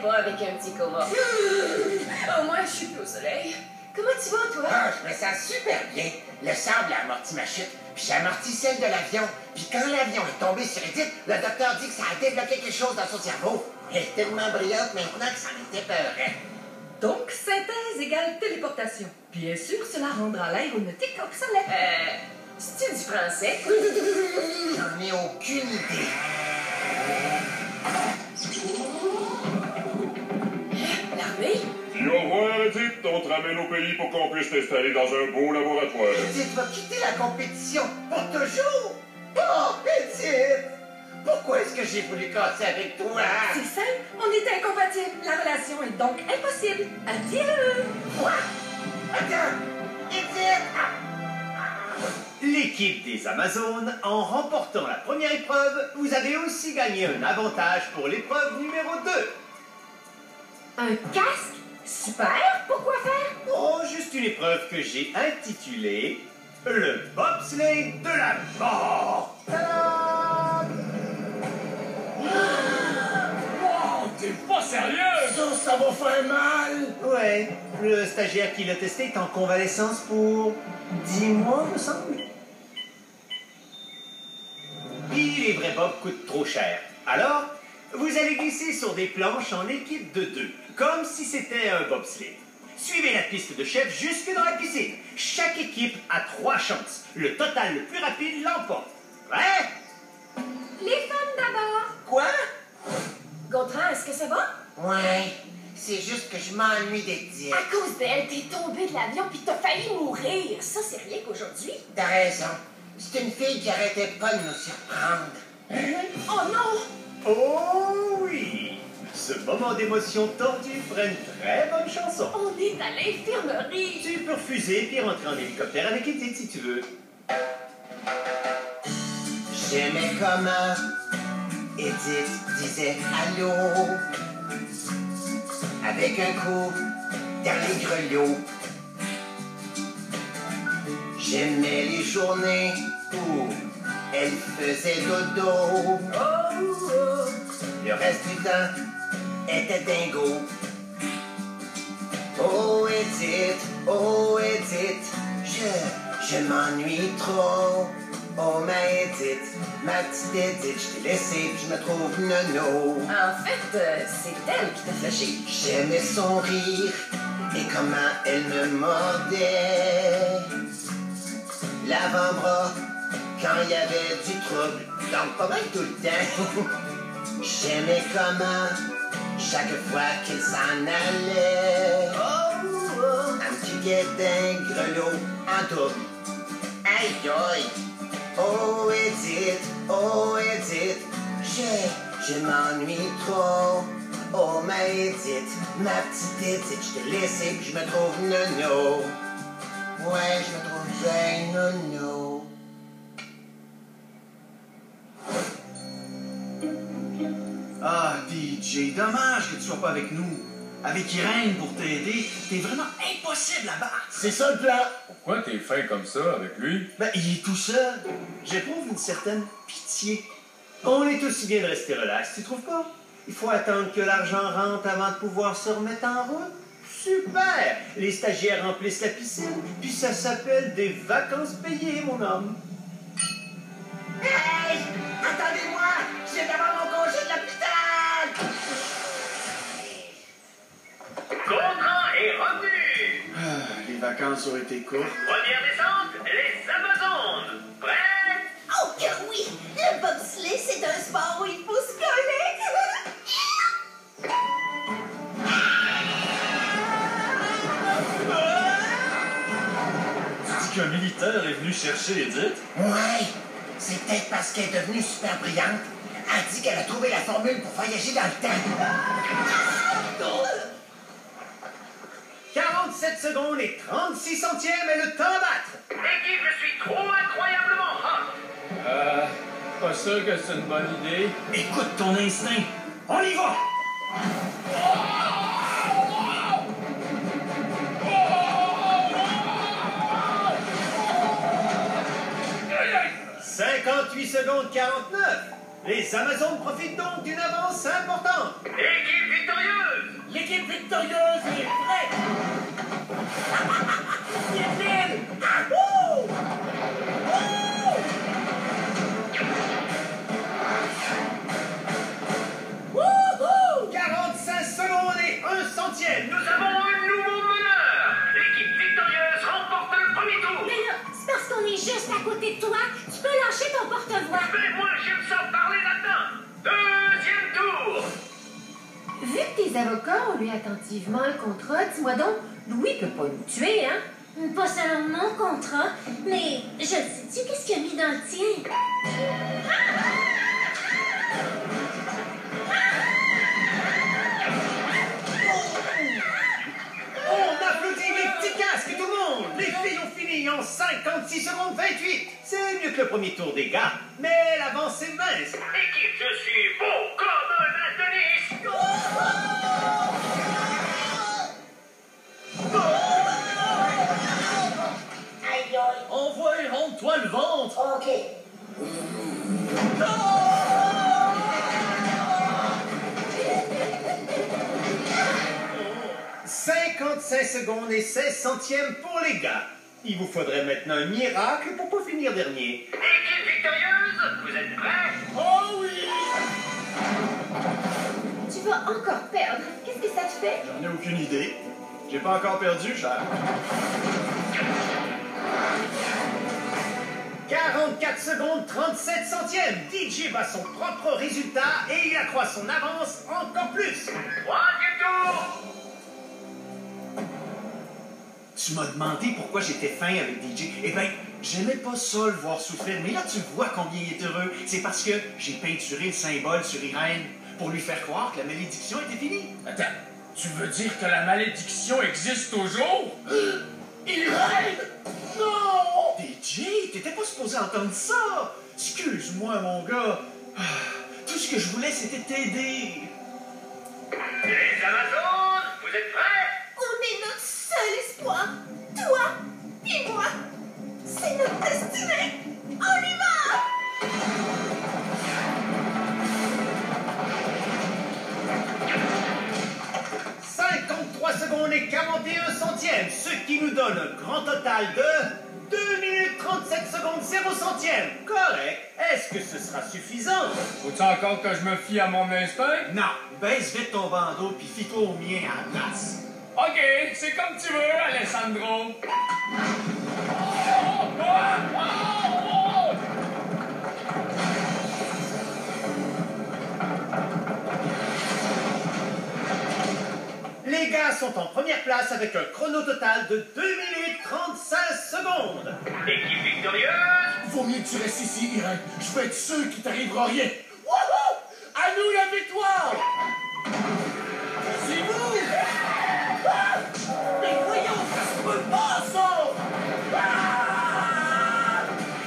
pas avec un petit coma. Au moins, je suis plus au soleil. Comment tu vas, toi? Ah, je me sens super bien. Le sable a amorti ma chute, puis j'ai amorti celle de l'avion. Puis quand l'avion est tombé sur Edith, le docteur dit que ça a débloqué quelque chose dans son cerveau. Elle est tellement brillante maintenant que ça m'était peurant. Donc, synthèse égale téléportation. Bien sûr, cela rendra l'aéronautique obsolète. C'est-tu du français? J'en ai aucune idée. L'armée? Dis au revoir, Edith. On te ramène au pays pour qu'on puisse t'installer dans un beau laboratoire. Edith va quitter la compétition pour toujours. Oh, Edith! Pourquoi est-ce que j'ai voulu casser avec toi? C'est simple, on est incompatibles. La relation est donc impossible. Adieu! Quoi? Attends! Edith! L'équipe des Amazones, en remportant la première épreuve, vous avez aussi gagné un avantage pour l'épreuve numéro 2. Un casque? Super! Pourquoi faire? Oh, juste une épreuve que j'ai intitulée le bobsleigh de la mort. Tadam! Wow, t'es pas sérieux? Ça va faire mal! Ouais, le stagiaire qui l'a testé est en convalescence pour 10 mois, me semble. Puis les vrais bobs coûtent trop cher. Alors, vous allez glisser sur des planches en équipe de 2, comme si c'était un bobsleigh. Suivez la piste de chef jusque dans la piscine. Chaque équipe a 3 chances. Le total le plus rapide l'emporte. Ouais? Les femmes d'abord! Quoi? Gontran, est-ce que ça va? Ouais, c'est juste que je m'ennuie d'Edith. À cause d'elle, t'es tombé de l'avion puis t'as failli mourir. Ça, c'est rien qu'aujourd'hui. T'as raison. C'est une fille qui arrêtait pas de nous surprendre. Oh non! Oh oui! Ce moment d'émotion tordue ferait une très bonne chanson. On est à l'infirmerie. Tu peux refuser puis rentrer en hélicoptère avec Edith si tu veux. J'aimais comment Edith disait allô avec un coup dans les grelots. J'aimais les journées où elle faisait dodo. Le reste du temps était dingo. Oh Edith, je m'ennuie trop. Oh ma Edith, ma petite Edith, je t'ai laissé puis je me trouve nono. En fait, c'est elle qui t'a flashé. J'aimais son rire et comment elle me mordait l'avant-bras quand il y avait du trouble, donc pas mal tout le temps. J'aimais comment chaque fois qu'elle s'en allait, un petit guet-d'un grelot en double. Aïe aïe! Oh Edith, je m'ennuie trop. Oh ma Edith, ma petite Edith, je t'ai laissé puis je me trouve nono. Ouais, je me trouve bien nono. Ah, DJ, dommage que tu sois pas avec nous. Avec Irène pour t'aider, t'es vraiment impossible à battre. C'est ça le plan. Pourquoi t'es fin comme ça avec lui? Ben, il est tout seul. J'éprouve une certaine pitié. On est aussi bien de rester relax, tu trouves pas? Il faut attendre que l'argent rentre avant de pouvoir se remettre en route. Super! Les stagiaires remplissent la piscine, puis ça s'appelle des vacances payées, mon homme. Hey! Attendez-moi! Je viens d'avoir mon congé de l'hôpital! Gontran est revenu! Ah, les vacances ont été courtes. Première descente, les Amazones! Prêts? Oh que oui! Le bobsleigh, c'est un sport où il faut se coller! Tu dis qu'un militaire est venu chercher Edith? Ouais, c'est peut-être parce qu'elle est devenue super brillante. Elle dit qu'elle a trouvé la formule pour voyager dans le temps. 47 secondes et 36 centièmes est le temps à battre. Équipe, je suis trop incroyablement hot! Pas sûr que c'est une bonne idée. Écoute ton instinct. On y va! 58 secondes 49. Les Amazones profitent donc d'une avance importante. Équipe victorieuse! L'équipe victorieuse est prête. Yéline! Wouh! Wouhou! 45 secondes et 1 centième. Nous avons un nouveau meneur! L'équipe victorieuse remporte le premier tour! Mais là, c'est parce qu'on est juste à côté de toi. Tu peux lâcher ton porte-voix. Mais moi, j'aime ça parler latin! Deuxième tour! Vu que tes avocats ont lu attentivement le contrat, dis-moi donc, Louis peut pas nous tuer, hein? Pas selon mon contrat, mais je sais-tu qu'est-ce qu'il a mis dans le tien? On applaudit les petits casques, tout le monde. Les filles ont fini en 56 secondes 28. C'est mieux que le premier tour des gars, mais l'avance est mince. Équipe, je suis beau comme un tennis! Aïe aïe. Envoie et rentre-toi le ventre. OK. 55 secondes et 16 centièmes pour les gars. Il vous faudrait maintenant un miracle pour pas finir dernier. Équipe victorieuse, vous êtes prêts? Oh oui! Tu vas encore perdre. Qu'est-ce que ça te fait? J'en ai aucune idée. J'ai pas encore perdu, cher. 44 secondes 37 centièmes. DJ bat son propre résultat et il accroît son avance encore plus. Troisième tour! Tu m'as demandé pourquoi j'étais fin avec DJ. Eh bien, j'aimais pas ça le voir souffrir, mais là tu vois combien il est heureux. C'est parce que j'ai peinturé le symbole sur Irène pour lui faire croire que la malédiction était finie. Attends, tu veux dire que la malédiction existe toujours? Irène! Non! DJ, t'étais pas supposé entendre ça. Excuse-moi, mon gars. Ah, tout ce que je voulais, c'était t'aider. Les Amazones, vous êtes prêts? On est notre seul espoir. Toi et moi. C'est notre destinée. On y va! 53 secondes et 41 centièmes, ce qui nous donne un grand total de 2 minutes 37 secondes 0 centièmes. Correct. Est-ce que ce sera suffisant? Faut-tu encore que je me fie à mon instinct? Non, baisse vite ton bandeau puis fie-toi au mien à la place. Ok, c'est comme tu veux, Alessandro. Les gars sont en première place avec un chrono total de 2 minutes 35 secondes. Équipe victorieuse, Vaut mieux que tu restes ici, Irène. Je veux être sûr qu'il t'arrivera rien. Wouhou! À nous la victoire! C'est vous! Ah! Mais voyons, ça se peut pas, ça! Ah!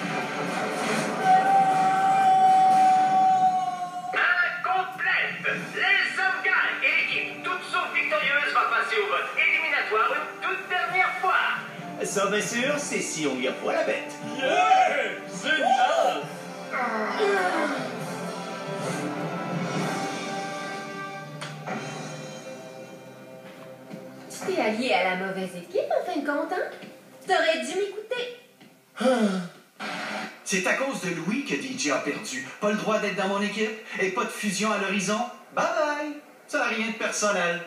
incomplète. Les hommes gagnent et l'équipe toute sauf victorieuse va passer au vote éliminatoire une toute dernière fois. Ça, bien sûr, c'est si on y revoit la bête. Yeah! Génial! Tu t'es allié à la mauvaise équipe, en fin de compte, hein? T'aurais dû m'écouter. C'est à cause de Louis que DJ a perdu. Pas le droit d'être dans mon équipe et pas de fusion à l'horizon. Bye bye. Ça n'a rien de personnel.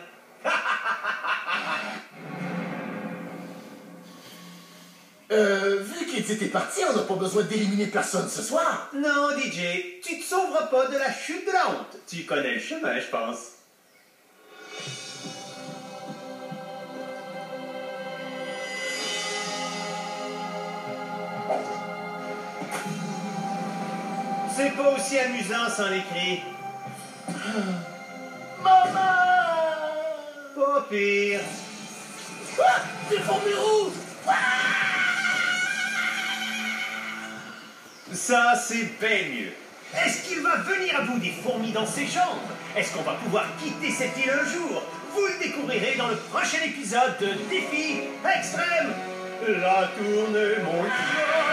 Vu qu'ils étaient partis, on n'a pas besoin d'éliminer personne ce soir. Non, DJ, tu te sauveras pas de la chute de la honte. Tu connais le chemin, je pense. C'est pas aussi amusant sans les cris. Maman! Pas pire. Ah! Des fourmis rouges! Ça, c'est bien mieux. Est-ce qu'il va venir à bout des fourmis dans ses jambes? Est-ce qu'on va pouvoir quitter cette île un jour? Vous le découvrirez dans le prochain épisode de Défi Extrême. La tourne mondiale.